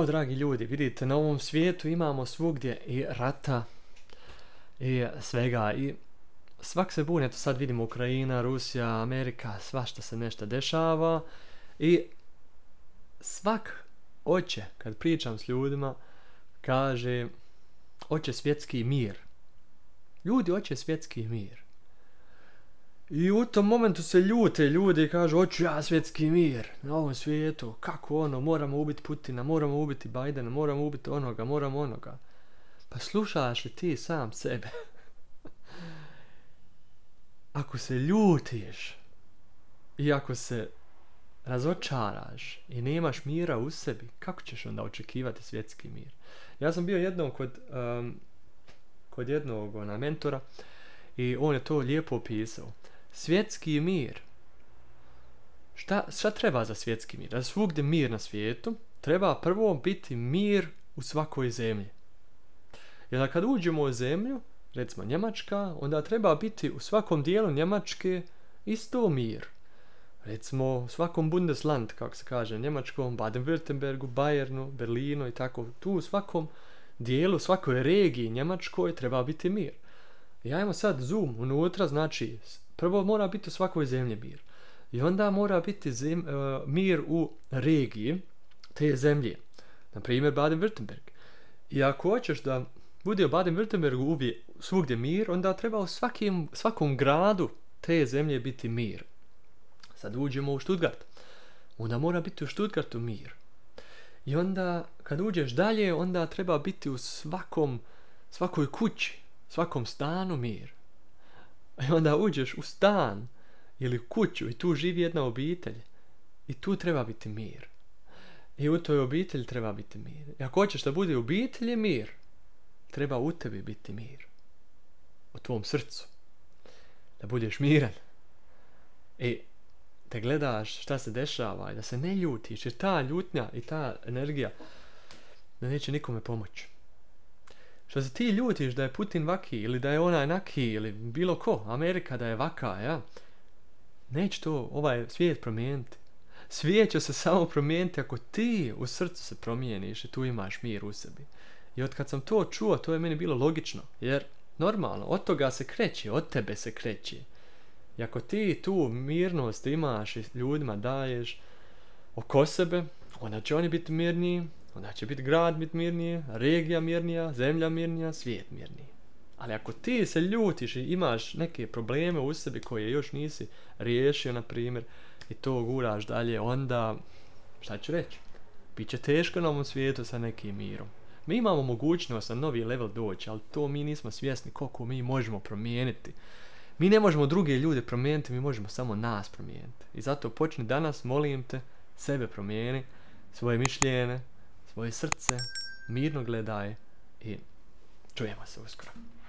Evo, dragi ljudi, vidite, na ovom svijetu imamo svugdje i rata i svega i svak se buni. Eto sad vidimo Ukrajina, Rusija, Amerika, svašta se nešto dešava i svak hoće, kad pričam s ljudima, kaže hoće svjetski mir. Ljudi hoće svjetski mir. I u tom momentu se ljute ljudi i kažu hoću ja svjetski mir na ovom svijetu. Kako ono, moramo ubiti Putina, moramo ubiti Bajdena, moramo ubiti onoga, moramo onoga. Pa slušaš li ti sam sebe? Ako se ljutiš i ako se razočaraš i nemaš mira u sebi, kako ćeš onda očekivati svjetski mir? Ja sam bio jednom kod jednog mentora i on je to lijepo opisao. Svjetski mir. Šta treba za svjetski mir? Da svugdje mir na svijetu, treba prvo biti mir u svakoj zemlji. Jer kad uđemo u zemlju, recimo Njemačka, onda treba biti u svakom dijelu Njemačke isto mir. Recimo u svakom Bundesland, kako se kaže, Njemačkom, Baden-Württembergu, Bayernu, Berlinu i tako. Tu u svakom dijelu, svakoj regiji Njemačkoj treba biti mir. I ajmo sad zoom unutra, znači prvo mora biti u svakoj zemlji mir. I onda mora biti mir u regiji te zemlje. Na primjer Baden-Württemberg. I ako hoćeš da bude u Baden-Württembergu svugdje mir, onda treba u svakom gradu te zemlje biti mir. Sad uđemo u Stuttgart. Onda mora biti u Stuttgartu mir. I onda kad uđeš dalje, onda treba biti u svakoj kući, svakom stanu mir. I onda uđeš u stan ili u kuću i tu živi jedna obitelj. I tu treba biti mir. I u toj obitelji treba biti mir. I ako hoćeš da bude u obitelji mir, treba u tebi biti mir. U tvom srcu. Da budeš miran. I da gledaš šta se dešava i da se ne ljutiš. Jer ta ljutnja i ta energija da neće nikome pomoći. Što se ti ljutiš da je Putin vaki ili da je onaj naki ili bilo ko, Amerika da je vaka, ja, neće to ovaj svijet promijeniti. Svijet će se samo promijeniti ako ti u srcu se promijeniš i tu imaš mir u sebi. I od kad sam to čuo, to je meni bilo logično, jer normalno, od toga se kreće, od tebe se kreće. I ako ti tu mirnost imaš i ljudima daješ oko sebe, onda će oni biti mirniji, onda će biti grad biti mirniji, regija mirnija, zemlja mirnija, svijet mirniji. Ali ako ti se ljutiš i imaš neke probleme u sebi koje još nisi riješio, na primjer, i to guraš dalje, onda, šta ću reći? Biće teško na ovom svijetu sa nekim mirom. Mi imamo mogućnost na novi level doći, ali to mi nismo svjesni koliko mi možemo promijeniti. Mi ne možemo druge ljude promijeniti, mi možemo samo nas promijeniti. I zato počni danas, molim te, sebe promijeni, svoje mišljenje, svoje srce, mirno gledaj i čujemo se uskoro.